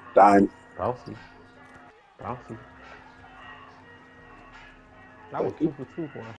Time. Bossy. Bossy. That was Thank you. 2 for 2 for